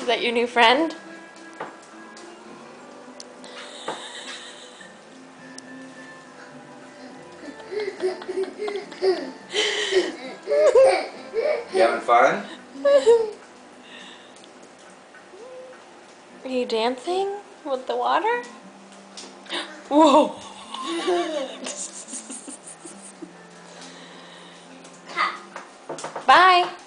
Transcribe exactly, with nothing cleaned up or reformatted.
Is that your new friend? You having fun? Are you dancing with the water? Whoa! Bye!